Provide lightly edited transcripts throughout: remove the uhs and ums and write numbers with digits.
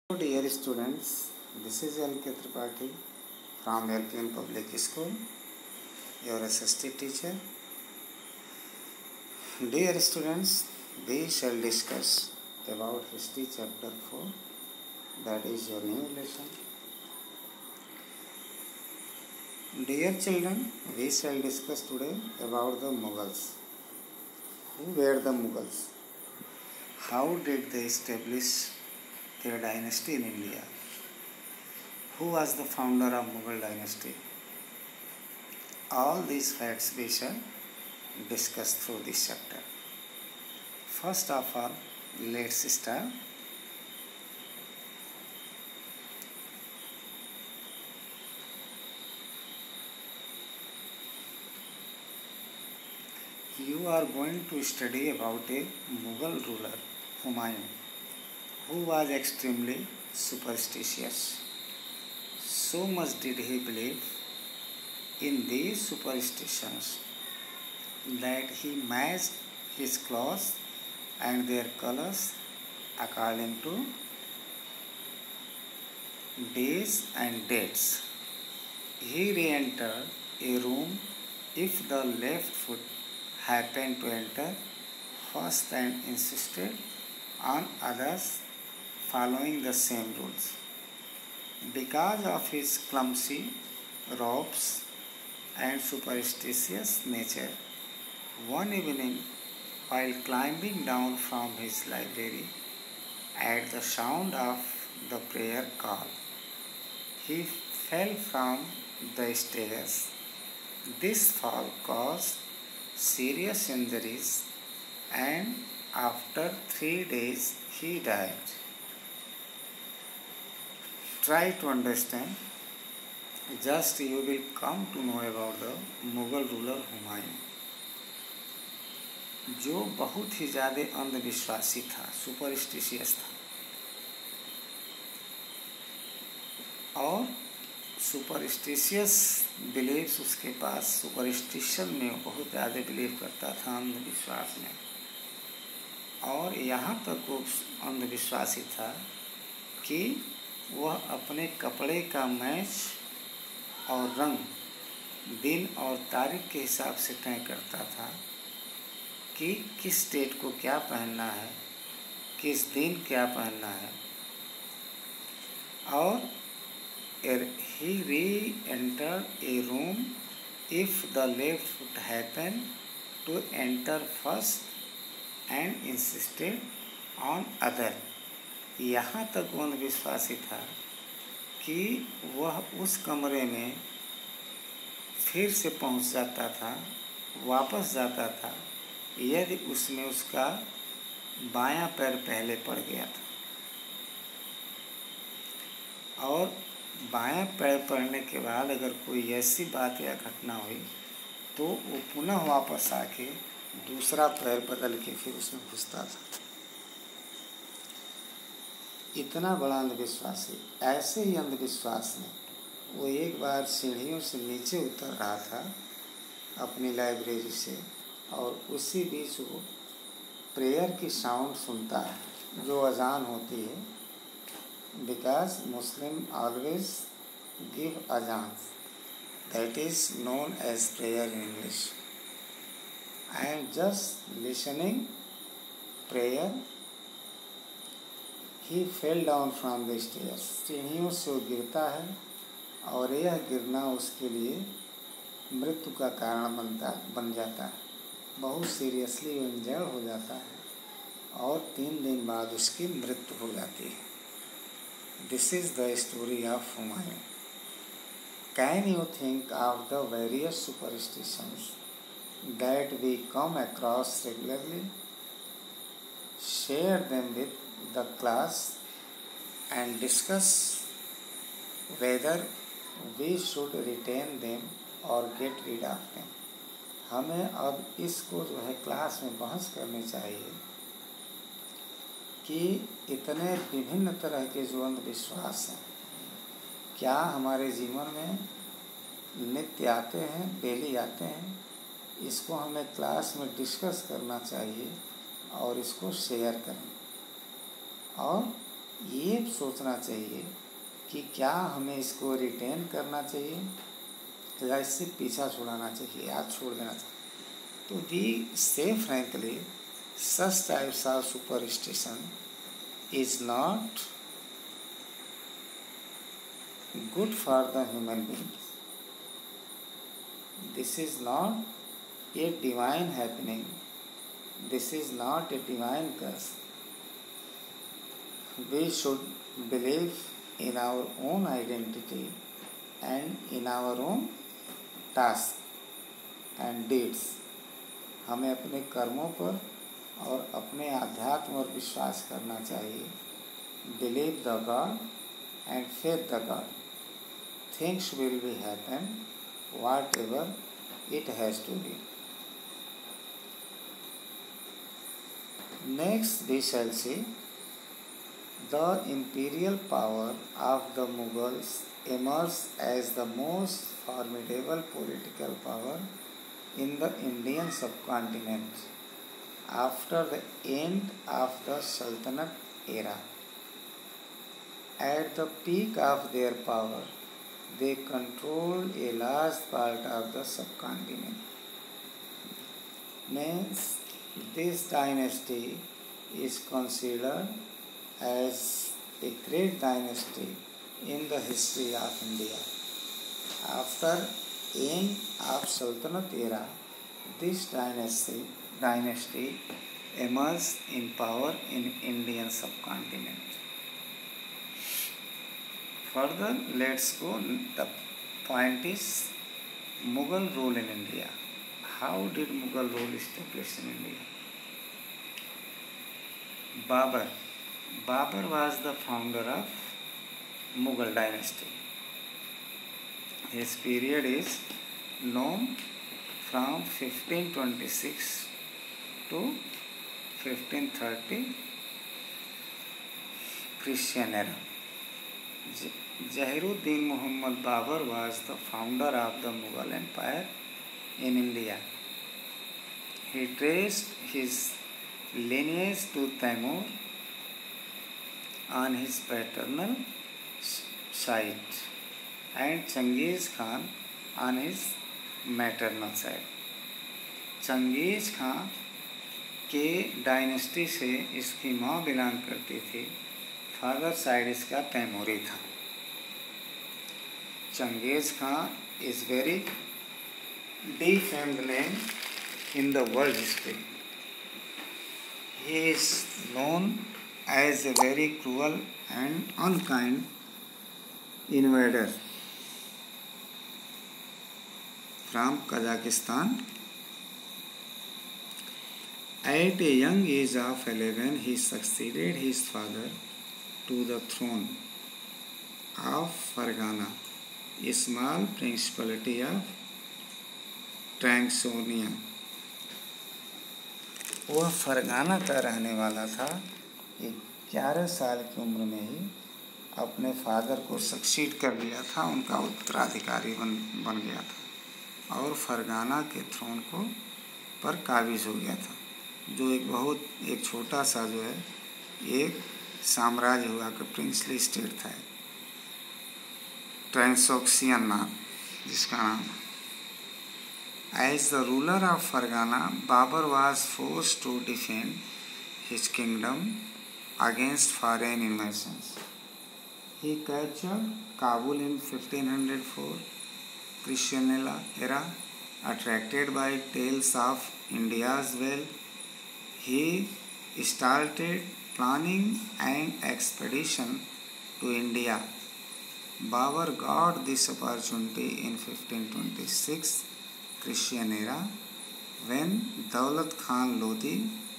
Dear students, this is L.K. Tripathi from LPN Public School, your assistant teacher. Dear students, we shall discuss about History Chapter 4, that is your new lesson. Dear children, we shall discuss today about the Mughals. Who were the Mughals? How did they establish their dynasty in India? Who was the founder of Mughal dynasty? All these facts we shall discuss through this chapter. First of all, let's start. You are going to study about a Mughal ruler, Humayun, who was extremely superstitious. So much did he believe in these superstitions that he matched his clothes and their colors according to days and dates. He re-entered a room if the left foot happened to enter first and insisted on others following the same rules. Because of his clumsy robes and superstitious nature, one evening while climbing down from his library at the sound of the prayer call, he fell from the stairs. This fall caused serious injuries, and after 3 days he died. Try to understand. Just you will come to know about the Mughal ruler Humayun, जो बहुत ही ज़्यादा अंधविश्वासी था, superstitious था, और superstitious beliefs उसके पास, superstition में बहुत ज़्यादा बिलीव करता था, अंधविश्वास में। और यहाँ तक वो अंधविश्वासी था कि वह अपने कपड़े का मैच और रंग दिन और तारीख के हिसाब से तय करता था कि किस डेट को क्या पहनना है, किस दिन क्या पहनना है। और he re-entered a room if the left foot happened to enter first and insisted on other. यहाँ तक वो अंधविश्वासी था कि वह उस कमरे में फिर से पहुंच जाता था, वापस जाता था, यदि उसमें उसका बायां पैर पहले पड़ गया था। और बायां पैर पड़ने के बाद अगर कोई ऐसी बात या घटना हुई तो वो पुनः वापस आके दूसरा पैर बदल के फिर उसमें घुसता था। इतना बड़ा अंधविश्वासी। ऐसे ही अंधविश्वास में वो एक बार सीढ़ियों से नीचे उतर रहा था अपनी लाइब्रेरी से, और उसी बीच वो प्रेयर की साउंड सुनता है, जो अजान होती है, बिकॉज मुस्लिम ऑलवेज गिव अजान, that is known as prayer in English. I am just listening prayer. He fell down from the stairs. सीढ़ियों से वो गिरता है और यह गिरना उसके लिए मृत्यु का कारण बन जाता है। बहुत सीरियसली वो इंजर्ड हो जाता है और 3 दिन बाद उसकी मृत्यु हो जाती है। This is the story of Humayun. Can you think of the various superstitions that we come across regularly? Share them with the class and discuss whether we should retain them or get rid of them. हमें अब इसको जो है class में बहस करनी चाहिए कि इतने विभिन्न तरह के जो अंधविश्वास हैं, क्या हमारे जीवन में नित्य आते हैं, डेली आते हैं। इसको हमें क्लास में डिस्कस करना चाहिए और इसको शेयर करें। और ये सोचना चाहिए कि क्या हमें इसको रिटेन करना चाहिए या इससे पीछा छुड़ाना चाहिए या छोड़ देना चाहिए। तो we say frankly such types of superstition is not good for the human being. This is not a divine happening. This is not a divine curse. We should believe in our own identity and in our own task and deeds. हमें अपने कर्मों पर और अपने आध्यात्म और विश्वास करना चाहिए. Believe the God and faith the God. Things will be happen whatever it has to be. Next we shall see the imperial power of the Mughals emerged as the most formidable political power in the Indian subcontinent after the end of the Sultanate era. At the peak of their power, they controlled a large part of the subcontinent. Means this dynasty is considered as a great dynasty in the history of India. After end of Sultanate era, this dynasty emerged in power in Indian subcontinent. Further, let's go. The point is Mughal rule in India. How did Mughal rule establish in India? Babur was the founder of Mughal dynasty. His period is known from 1526 to 1530 Christian era. Jahiruddin Muhammad Babur was the founder of the Mughal Empire in India. He traced his lineage to Taimur on his paternal side and Changiz Khan on his maternal side. Changez Khan के dynasty से इसकी माँ belong करती थी. Father side इसका तैमूरी था. Changez Khan is very defamed name in the world history. He is known as a very cruel and unkind invader from Kazakhstan. At a young age of 11, he succeeded his father to the throne of Fargana, a small principality of Transoxania. वह Fergana का रहने वाला था. 11 साल की उम्र में ही अपने फादर को सक्सीड कर लिया था. उनका उत्तराधिकारी बन गया था और फरगाना के थ्रोन को पर काबिज हो गया था, जो एक छोटा सा जो है एक साम्राज्य हुआ कि प्रिंसली स्टेट था. ट्रांसोक्सियन नाम जिसका नाम. As the ruler of Fargana, Babur was forced to defend his kingdom against foreign invasions. He captured Kabul in 1504 Christian era. Attracted by tales of India's wealth, he started planning an expedition to India. Babur got this opportunity in 1526 Christian era when Daulat Khan Lodi,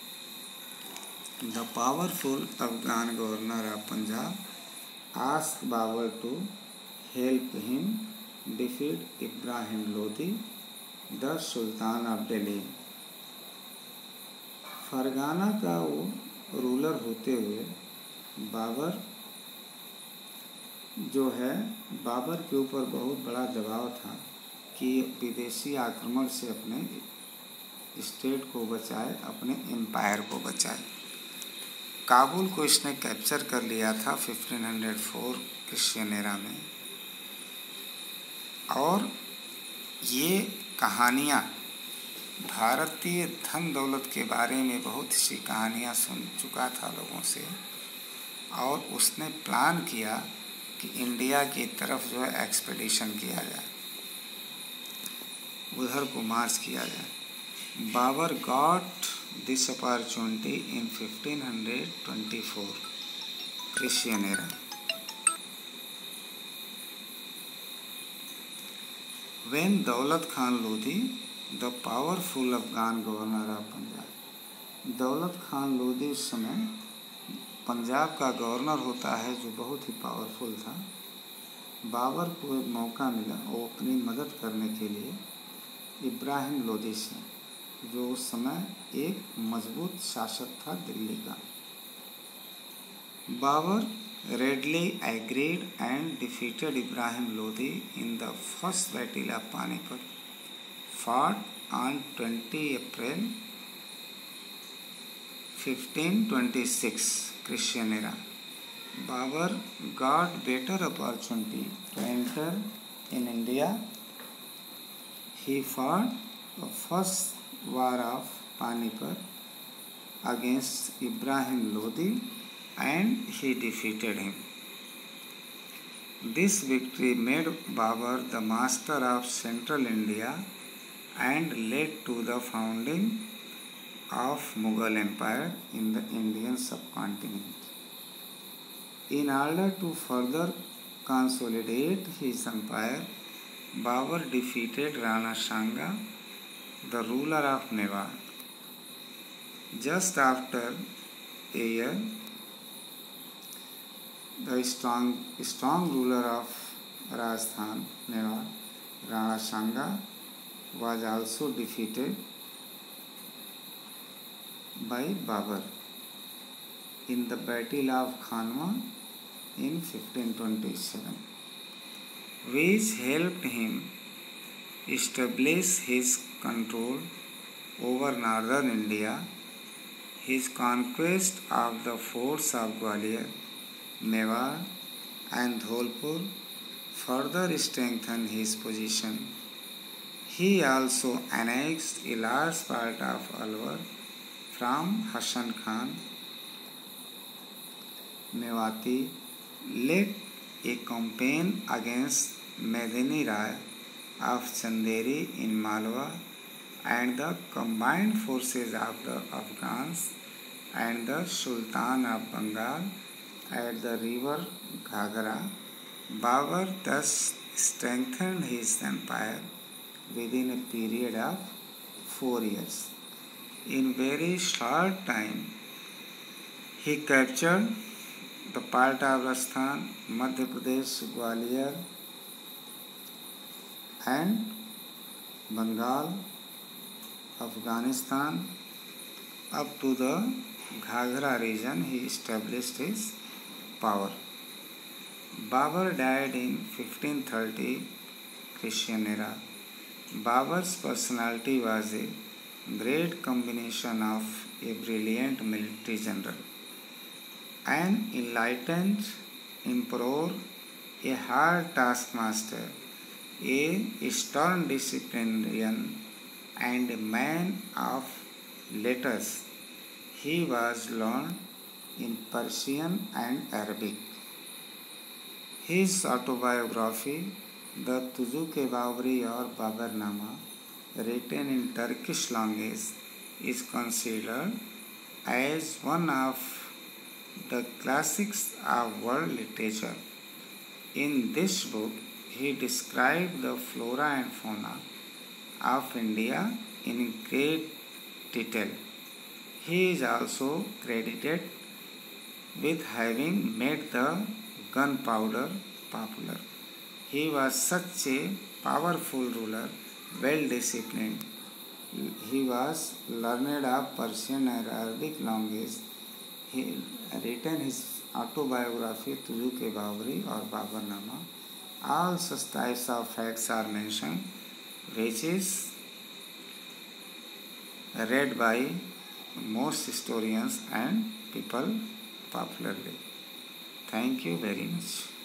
the powerful Afghan governor of Punjab, asked Babur to help him defeat Ibrahim Lodi, the Sultan of Delhi. Fergana का वो ruler होते हुए बाबर के ऊपर बहुत बड़ा दबाव था कि विदेशी आक्रमण से अपने स्टेट को बचाए, अपने एम्पायर को बचाए. काबुल को इसने कैप्चर कर लिया था 1504 क्रिश्चियन एरा में। और ये कहानियाँ भारतीय धन दौलत के बारे में बहुत सी कहानियाँ सुन चुका था लोगों से, और उसने प्लान किया कि इंडिया की तरफ जो है एक्सपेडिशन किया जाए, उधर को मार्च किया जाए। Babur got this opportunity in 1524 Christian era. When Daulat Khan Lodhi, the powerful Afghan governor of Punjab, Daulat Khan Lodhi उस समय पंजाब का गवर्नर होता है जो बहुत ही पावरफुल था। बाबर को एक मौका मिला वो अपनी मदद करने के लिए इब्राहिम लोधी से, जो उस समय एक मजबूत शासक था दिल्ली का। Babar readily agreed and defeated Ibrahim Lodi in the first battle of Panipat, fought on 20 April 1526 Christian era. Babur got better opportunity to enter in India. He fought the first war of Panipat against Ibrahim Lodi and he defeated him. This victory made Babur the master of central India and led to the founding of Mughal Empire in the Indian subcontinent. In order to further consolidate his empire, Babur defeated Rana Shanga, the ruler of Mewar. Just after a year, the strong ruler of Rajasthan, Mewar, Rana Shanga, was also defeated by Babur in the Battle of Khanwa in 1527, which helped him establish his control over northern India. His conquest of the forts of Gwalior, Mewar and Dholpur further strengthened his position. He also annexed a large part of Alwar from Hasan Khan. Mewati led a campaign against Medini Rai of Chanderi in Malwa, and the combined forces of the Afghans and the Sultan of Bengal at the river Ghagra. Babur thus strengthened his empire within a period of 4 years. In very short time, he captured the part of Rajasthan, Madhya Pradesh, Gwalior and Bengal, Afghanistan. Up to the Ghagra region, he established his power. Babur died in 1530 Christian era. Babur's personality was a great combination of a brilliant military general, an enlightened emperor, a hard taskmaster, a stern disciplinarian, and a man of letters. He was learned in Persian and Arabic. His autobiography, The Tuzuk-e-Babri or Babarnama, written in Turkish language, is considered as one of the classics of world literature. In this book, he described the flora and fauna of India in great detail. He is also credited with having made the gunpowder popular. He was such a powerful ruler, well disciplined. He was learned of Persian and Arabic language. He written his autobiography Tuzuk-e-Babri or Babarnama. All such types of facts are mentioned, which is read by most historians and people popularly. Thank you very much.